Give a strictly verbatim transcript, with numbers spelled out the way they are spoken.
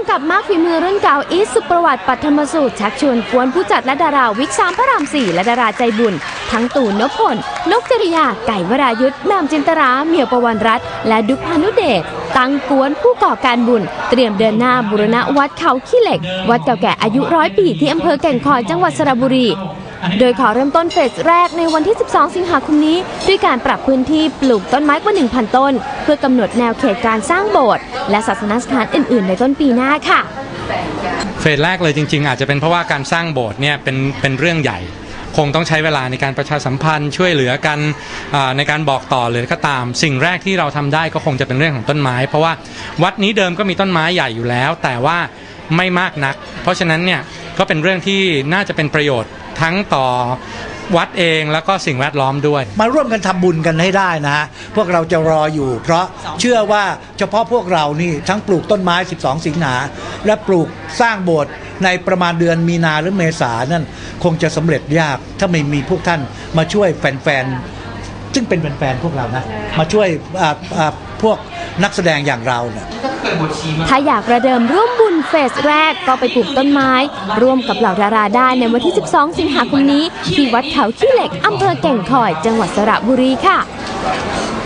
กับมากฝีมือรุ่นเก่าอีทสุประวัติปัทมสูตรชักชวนกวนผู้จัดและดาราวิกสามพระรามสี่และดาราใจบุญทั้งตู่นพพลนกจริยาไก่วรายุทธแหม่มจินตราเหมียวประวันรัตน์และดุพานุเดชตั้งกวนผู้ก่อการบุญเตรียมเดินหน้าบูรณะวัดเขาขี้เหล็กวัดเก่าแก่อายุร้อยปีที่อำเภอแก่งคอยจังหวัดสระบุรีโดยขอเริ่มต้นเฟสแรกในวันที่สิบสองสิงหาคมนี้ด้วยการปรับพื้นที่ปลูกต้นไม้กว่า หนึ่งพัน ต้นเพื่อกำหนดแนวเขตการสร้างโบสถ์และศาสนสถานอื่นๆในต้นปีหน้าค่ะเฟสแรกเลยจริงๆอาจจะเป็นเพราะว่าการสร้างโบสถ์เนี่ยเป็นเป็นเรื่องใหญ่คงต้องใช้เวลาในการประชาสัมพันธ์ช่วยเหลือกันในการบอกต่อเลยก็ตามสิ่งแรกที่เราทำได้ก็คงจะเป็นเรื่องของต้นไม้เพราะว่าวัดนี้เดิมก็มีต้นไม้ใหญ่อยู่แล้วแต่ว่าไม่มากนักเพราะฉะนั้นเนี่ยก็เป็นเรื่องที่น่าจะเป็นประโยชน์ทั้งต่อวัดเองแล้วก็สิ่งแวดล้อมด้วยมาร่วมกันทำบุญกันให้ได้นะฮะพวกเราจะรออยู่เพราะเชื่อว่าเฉพาะพวกเรานี่ทั้งปลูกต้นไม้สิบสองสิงหาและปลูกสร้างโบสถ์ในประมาณเดือนมีนาหรือเมษานั่นคงจะสำเร็จยากถ้าไม่มีพวกท่านมาช่วยแฟนๆซึ่งเป็นแฟนๆพวกเรานะมาช่วยพวกนักแสดงอย่างเราเนี่ยถ้าอยากระเดิมร่วมบุญเฟสแรกก็ไปปลูกต้นไม้ร่วมกับเหล่าดาราได้ในวันที่สิบสองสิงหาคมนี้ที่วัดเขาขี้เหล็กอำเภอแก่งคอยจังหวัดสระบุรีค่ะ